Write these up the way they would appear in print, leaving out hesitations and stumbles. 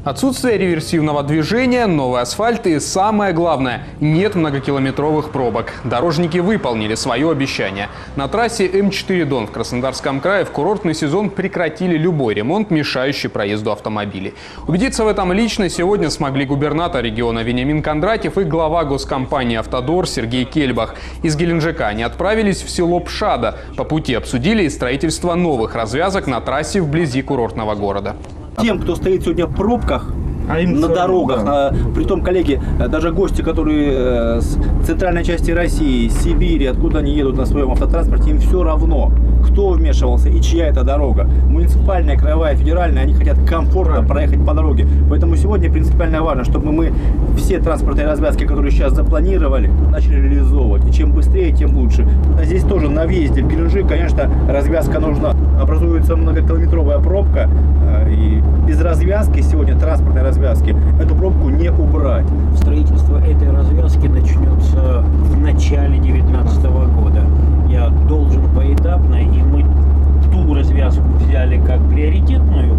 Отсутствие реверсивного движения, новый асфальт и, самое главное, нет многокилометровых пробок. Дорожники выполнили свое обещание. На трассе М4 Дон в Краснодарском крае в курортный сезон прекратили любой ремонт, мешающий проезду автомобилей. Убедиться в этом лично сегодня смогли губернатор региона Вениамин Кондратьев и глава госкомпании «Автодор» Сергей Кельбах. Из Геленджика они отправились в село Пшада. По пути обсудили и строительство новых развязок на трассе вблизи курортного города. Тем, кто стоит сегодня в пробках на дорогах, притом, коллеги, даже гости, которые с центральной части России, Сибири, откуда они едут на своем автотранспорте, им все равно, кто вмешивался и чья это дорога. Муниципальная, краевая, федеральная, они хотят комфортно проехать по дороге. Поэтому сегодня принципиально важно, чтобы мы все транспортные развязки, которые сейчас запланировали, начали реализовывать. И чем быстрее, тем лучше. А здесь тоже на въезде в Геленджик, конечно, развязка нужна. Образуется многокилометровая пробка, и без развязки сегодня, транспортной развязки, эту пробку не убрать. Строительство этой развязки начнется в начале 2019 года. Я должен поэтапно, и мы ту развязку взяли как приоритетную,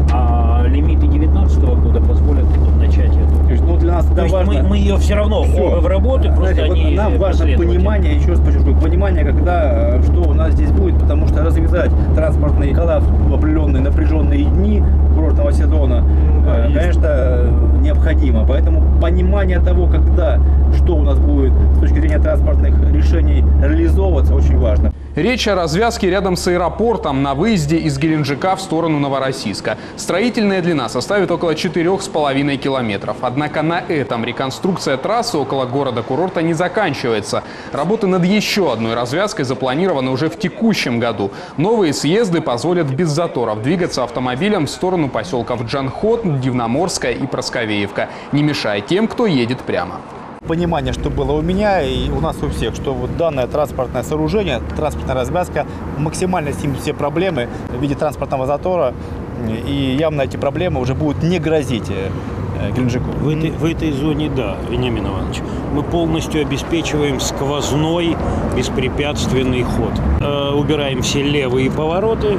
а лимиты 2019 года позволят начать это. То есть, для нас это важно. Мы ее все равно в работе, просто знаете, вот нам важно понимание, еще раз подчеркну, понимание, когда, что у нас здесь будет, потому что развязать транспортный коллапс в определенные напряженные дни курортного сезона, конечно, необходимо. Поэтому понимание того, когда, что у нас будет с точки зрения транспортных решений реализовываться, очень важно. Речь о развязке рядом с аэропортом на выезде из Геленджика в сторону Новороссийска. Строительная длина составит около 4,5 километров. Однако на этом реконструкция трассы около города-курорта не заканчивается. Работы над еще одной развязкой запланированы уже в текущем году. Новые съезды позволят без заторов двигаться автомобилем в сторону поселков Джанхот, Дивноморская и Просковеевка, не мешая тем, кто едет прямо. Понимание, что было у меня и у нас у всех, что вот данное транспортное сооружение, транспортная развязка максимально снимет все проблемы в виде транспортного затора, и явно эти проблемы уже будут не грозить Геленджику. В этой зоне, да, Вениамин Иванович, мы полностью обеспечиваем сквозной беспрепятственный ход. Убираем все левые повороты,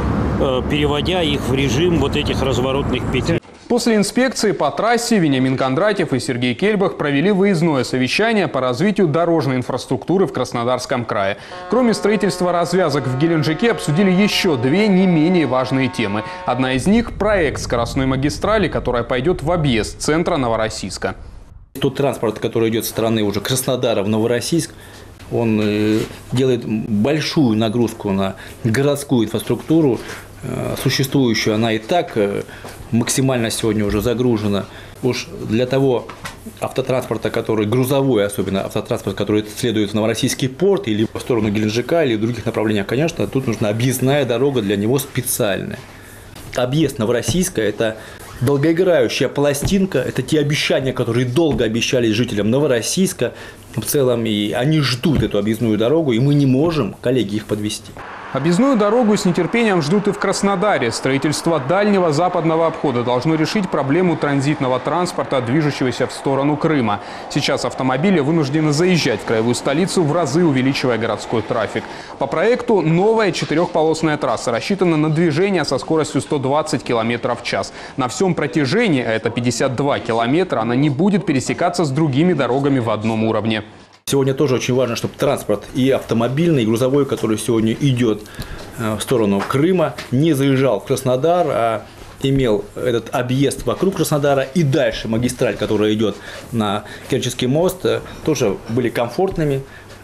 переводя их в режим вот этих разворотных петель. После инспекции по трассе Вениамин Кондратьев и Сергей Кельбах провели выездное совещание по развитию дорожной инфраструктуры в Краснодарском крае. Кроме строительства развязок в Геленджике обсудили еще две не менее важные темы. Одна из них – проект скоростной магистрали, которая пойдет в объезд центра Новороссийска. Тот транспорт, который идет со стороны уже Краснодара в Новороссийск, он делает большую нагрузку на городскую инфраструктуру. Существующую, она и так максимально сегодня уже загружена. Уж для того автотранспорта, который грузовой, особенно автотранспорт, который следует в Новороссийский порт или в сторону Геленджика или в других направлениях, конечно, тут нужна объездная дорога для него специальная. Объезд Новороссийска – это долгоиграющая пластинка, это те обещания, которые долго обещались жителям Новороссийска. В целом, и они ждут эту объездную дорогу, и мы не можем, коллеги, их подвести. Объездную дорогу с нетерпением ждут и в Краснодаре. Строительство дальнего западного обхода должно решить проблему транзитного транспорта, движущегося в сторону Крыма. Сейчас автомобили вынуждены заезжать в краевую столицу, в разы увеличивая городской трафик. По проекту новая четырехполосная трасса рассчитана на движение со скоростью 120 км в час. На всем протяжении, а это 52 километра, она не будет пересекаться с другими дорогами в одном уровне. Сегодня тоже очень важно, чтобы транспорт и автомобильный, и грузовой, который сегодня идет в сторону Крыма, не заезжал в Краснодар, а имел этот объезд вокруг Краснодара и дальше магистраль, которая идет на Керченский мост, тоже были комфортными.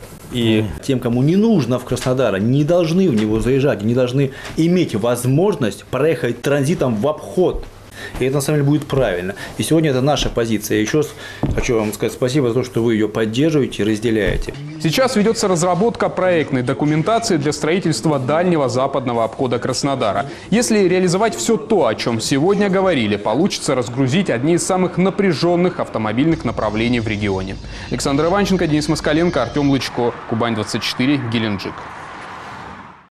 И тем, кому не нужно в Краснодар, не должны в него заезжать, не должны иметь возможность проехать транзитом в обход. И это на самом деле будет правильно. И сегодня это наша позиция. Я еще раз хочу вам сказать спасибо за то, что вы ее поддерживаете и разделяете. Сейчас ведется разработка проектной документации для строительства дальнего западного обхода Краснодара. Если реализовать все то, о чем сегодня говорили, получится разгрузить одни из самых напряженных автомобильных направлений в регионе. Александр Иванченко, Денис Москаленко, Артем Лычко, Кубань 24, Геленджик.